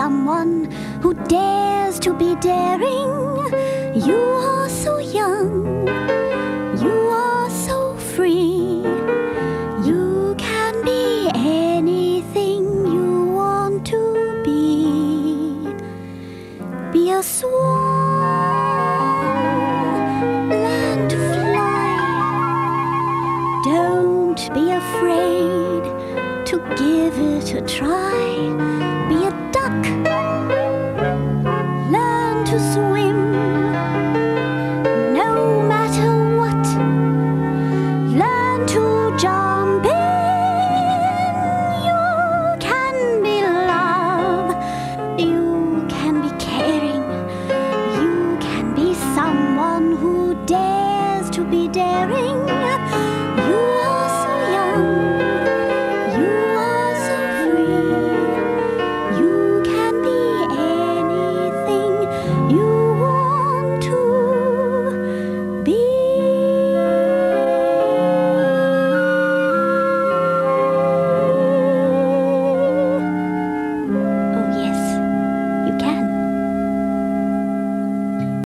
someone who dares to be daring. You are so young, you are so free. You can be anything you want to be. Be a swan, learn to fly. Don't be afraid to give it a try. Be a duck, learn to swim.